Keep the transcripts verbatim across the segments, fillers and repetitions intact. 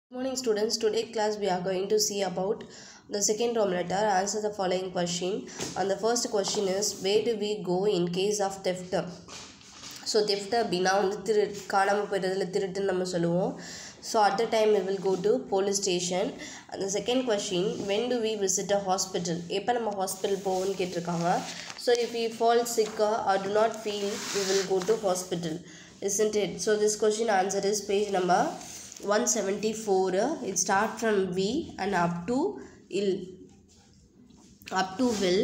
Good morning students. Today class we are going to see about the second term letter. Answer the following question. And the first question is, where do we go in case of theft? So theft அப்படினா வந்து திரு காணாம போயிடுறதுல திருட்டுன்னு நம்ம சொல்லுவோம். So at the time we will go to police station. And the second question, when do we visit a hospital? எப்போ நம்ம hospital போவோம்னு கேட்டிருக்காங்க. So if we fall sick or do not feel, we will go to hospital, isn't it? So this question answer is page number one seventy-four. It start from V and up to ill, up to will.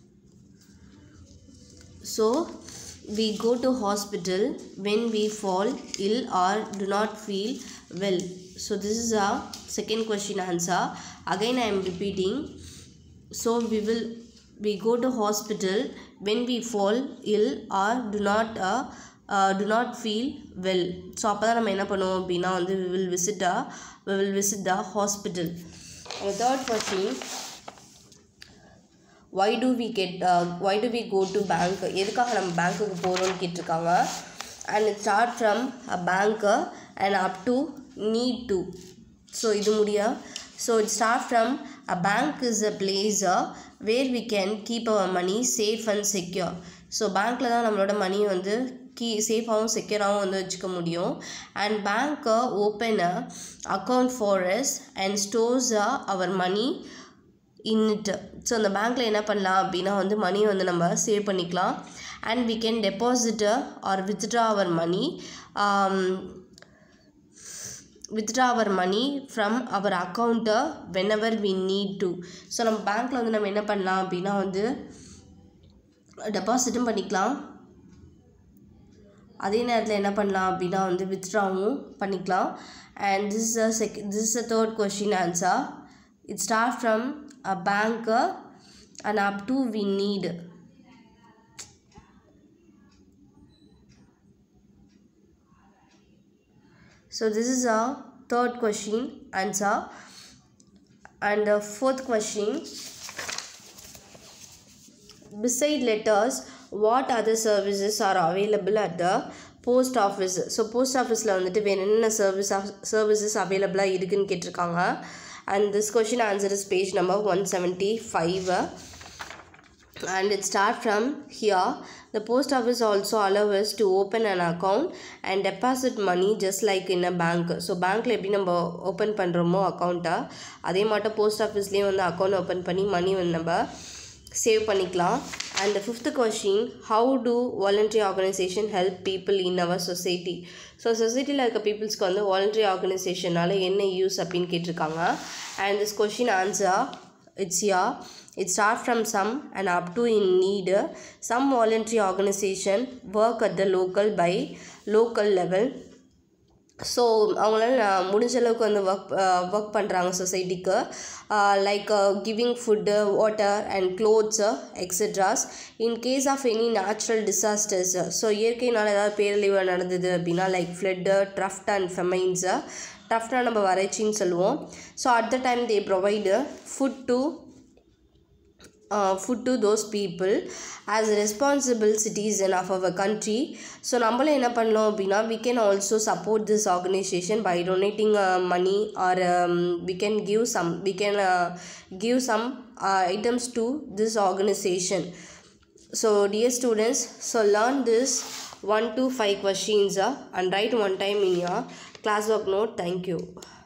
So we go to hospital when we fall ill or do not feel well. So this is a second question answer. Again I am repeating. So we will we go to hospital when we fall ill or do not uh, uh, do not feel well. So அப்பதான் நம்ம என்ன பண்ணுவோம் அப்படின்னா வந்து we will visit a we will visit the hospital. The third question, why do we get uh, why do we go to bank? எதுக்காக நம்ம பேங்க்குக்கு போகிறோம்னு கேட்டிருக்காங்க. And it start from a bank and up to need to. So இது முடியா. So it start from a bank is a place where we can keep our money safe and secure. So bankல தான் நம்மளோட மணி வந்து key சேஃபாகவும் செக்யூராகவும் வந்து வச்சுக்க முடியும். And bank open a account for us and stores our money in it. So அந்த பேங்க்கில் என்ன பண்ணலாம் அப்படின்னா வந்து மணி வந்து நம்ம சேவ் பண்ணிக்கலாம். And we can deposit or withdraw our money um, withdraw our money from our account whenever we need to. So நம்ம பேங்க்கில் வந்து நம்ம என்ன பண்ணலாம் அப்படின்னா வந்து டெபாசிட்டும் பண்ணிக்கலாம், அதே நேரத்தில் என்ன பண்ணலாம் அப்படின்னா வந்து வித்ட்ராவும் பண்ணிக்கலாம். And this is a sec this is a third question answer. It start from a bank and up to we need. So this is a third question answer. And the fourth question, beside letters, what other services are available at the post office? So post office la vandu வேற என்ன service services available இருக்குன்னு கேட்டிருக்காங்க. And this question answer is page number one seventy-five. And it start from here. The post office also allow us to open an account and deposit money just like in a bank. So bankல எப்படி நம்ம open பண்ணுறோமோ அக்கௌண்ட்டை, அதே மாட்டம் post ஆஃபீஸ்லேயும் வந்து account open பண்ணி மணி வந்து நம்ம சேவ் பண்ணிக்கலாம். And the fifth question, how do voluntary organization help people in our society? So சொசைட்டியில் இருக்க பீப்புள்ஸ்க்கு வந்து வாலண்டரி ஆர்கனைசேஷனால் என்ன யூஸ் அப்படின்னு கேட்டிருக்காங்க. And this question answer, it's here. It start from some and up to in need. Some voluntary organization work at the local by local level. So அவங்களால முடிஞ்ச அளவுக்கு வந்து ஒர்க் ஒர்க் பண்ணுறாங்க சொசைட்டிக்கு, like giving food, water and clothes etceteras. In case of any natural disasters, so இயற்கையினால் ஏதாவது பேரழிவு நடந்தது அப்படின்னா like flood, drought and famines. ட்ரஃப்ட்னா நம்ம வறட்சின்னு சொல்லுவோம். So at the time they provide food to Uh, food to those people as a responsible citizen of our country. So நம்மள என்ன பண்ணலாம் அப்படின்னா we can also support this organization by donating uh, money or um, we can give some we can uh, give some uh, items to this organization. So dear students, so learn this one to five questions uh, and write one time in your classwork note. Thank you.